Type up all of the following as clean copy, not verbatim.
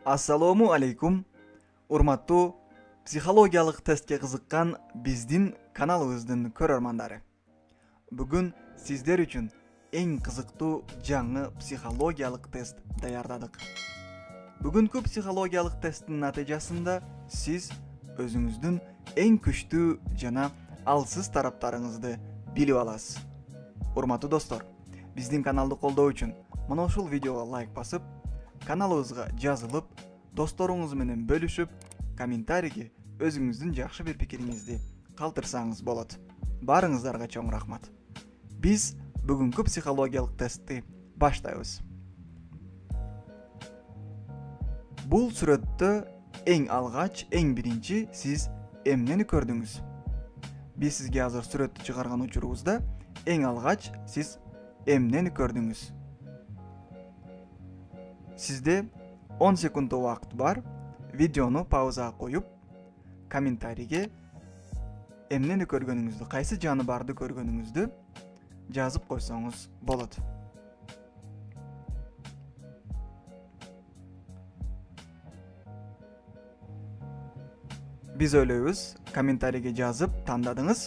Assalomu alaykum. Urmattu psixologiyalik testga qiziqqan bizdin kanalimizdin ko'rarmandari. Bugun sizler uchun eng qiziqli жаңы psixologiyalik test tayyorladik. Bugungi psixologiyalik testning natijasida siz o'zingizning eng kuchli jana alsiz taraflaringizni bilib olasiz. Urmatli do'stlar, bizdin kanalni qo'llov uchun mana shu videoga like bosib, kanalımızga жазылып, dostlarınız менен bölüşüp, kommentariyga özünüzdün yaxşı bir pikirinizdi qaltırsanız болады. Barыңыздарга чоң рахмат. Biz бүгүнкү psixologiyalik testти баштайбыз. Бул сүрөттө эң алгач, эң биринчи siz эмнени көрдүңүз? Biz sizge азыр сүрөттү чыгарган учурубузда эң алгач siz эмнени көрдүңүз? Sizde 10 sekund vaqt var. Videonu pauza koyup kommentariyga emneni көргөнүңүздү, кайсы жаныбарды көргөнүңүздү жазып койсоңуз болот. Биз ойлойбуз, комментарийге жазып тандадыңыз.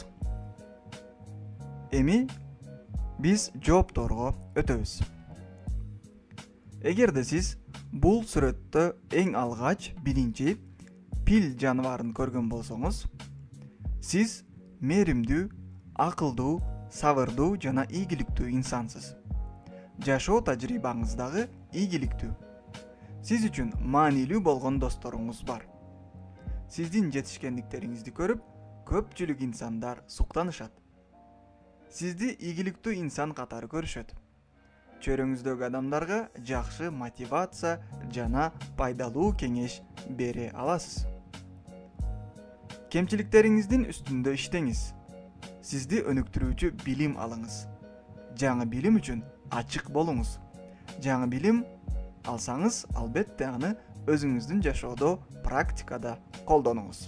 Эми биз жоопторго өтөбүз. Эгерде siz бул сүрөттө эң алгач биринчи пил жаныбарын көргөн болсоңуз, siz меримдүү, акылдуу, сабырдуу жана ийгиликтүү инсансыз. Жашоо тажрыйбаңыздагы ийгиликтүү. Siz үчүн маанилүү болгон досторуңуз бар. Сиздин жетишкендиктериңизди көрүп, көпчүлүк инсандар суктанышат. Сизди ийгиликтүү инсан катары көрүшөт. Чөрөңүздөгү адамдарга жакшы мотивация жана пайдалуу кеңеш бере аласыз. Кемчиликтериңиздин үстүндө иштеңиз. Сизди өнүктүрүүчү билим алыңыз. Жаңы билим үчүн ачык болуңуз. Жаңы билим алсаңыз, албетте аны өзүңүздүн жашоодо практикада колдонуңуз.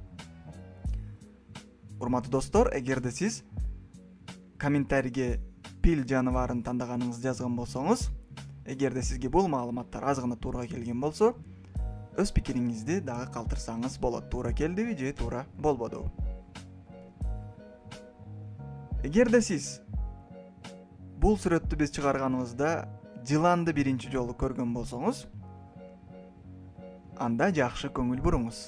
Урматтуу достор, эгерде сиз комментарийге пил жаныбарын тандаганыңыз жазган болсоңуз, эгерде сизге бул маалыматтар аз гана туура келген болсо, өз пикириңизди дагы калтырсаңыз болот. Туура келдиби же туура болбодубу? Эгерде сиз бул сүрөттү биз чыгарганыбызда жыланды биринчи жолу көргөн болсоңуз, анда жакшы көңүл буруңуз.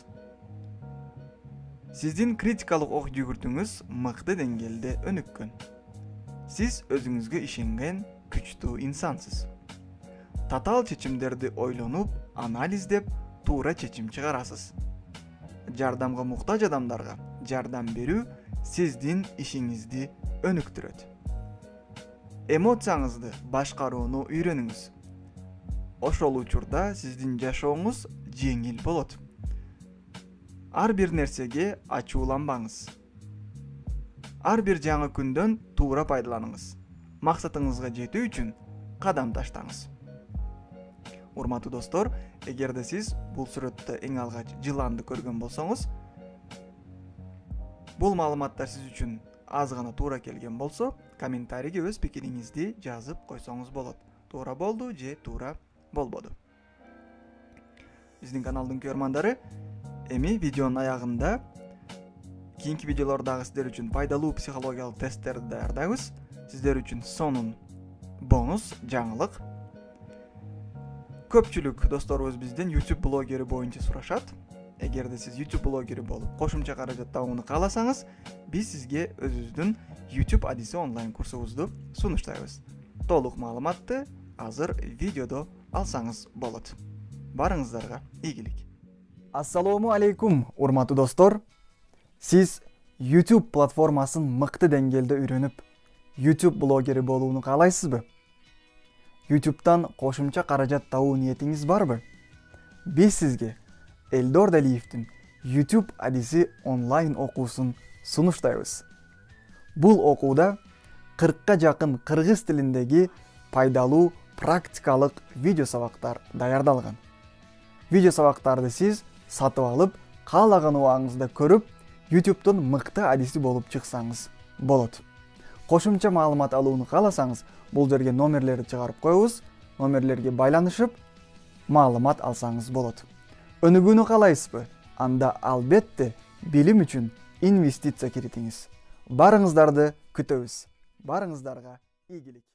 Сиздин критикалык ок жүгүртүңүз мыкты деңгээлде өнүккөн. Siz özünüzge işengen küçtүү insansız. Tatal çeçimlerdi ойлонуп, анализдеп, туура чечим чыгарасыз. Жардамга муктаж адамдарга жардам берүү сиздин ишиңизди өнүктүрөт. Эмоцияңызды башкарууну үйрөнүңүз. Ошол учурда сиздин жашооңуз жеңил болот. Ар бир нерсеге ачууланбаңыз. Ар бир жаңы күндөн туура пайдаланыңыз. Максатыңызга жетүү үчүн кадам таштаңыз. Урматтуу достор, эгерде сиз бул сүрөттө эң алгач жыланды көргөн болсоңуз, бул маалыматтар сиз үчүн аз гана туура келген болсо, комментарийге өз пикириңизди жазып койсоңуз болот. Туура болду же туура болбоду. Биздин каналдын көрөрмандары, эми видеонун аягында кийинки видеолордагы сиздер үчүн пайдалуу психологиялык тесттерди даярдайбыз. Сиздер үчүн сонун бонус жаңылык. Көпчүлүк досторубуз бизден YouTube блогери боюнча сурашат. Эгерде сиз YouTube блогери болуп, кошумча каражат табууну кааласаңыз, биз сизге өзүбүздүн YouTube адиси онлайн курсубузду сунуштайбыз. Толук маалыматты азыр видеодо алсаңыз болот. Барыңыздарга ийгилик. Ассалому алейкум, урматтуу достор. Siz YouTube platformaсын мыкты деңгээлде үйрөнүп, YouTube блогери болууну каалайсызбы? YouTube'дан кошумча каражат табуу ниетиңиз барбы? Биз сизге Элдор Далиевдин YouTube адиси онлайн окуусун сунуштайбыз. Бул окууда 40ка жакын кыргыз тилиндеги пайдалуу практикалык видео сабактар даярдалган. Видео сабактарды сиз сатып алып, каалаган убагыңызда көрүп, YouTube'дан мыкты адиси болуп чыксаңыз болот. Кошумча маалымат алууну кааласаңыз, бул жерге номерлерди чыгарып коебуз. Номерлерге байланышып, маалымат алсаңыз болот. Өнүгүүнү каалайсызбы? Анда албетте билим үчүн инвестиция киритиңиз. Барыңыздарды күтөбүз. Барыңыздарга ийгилик.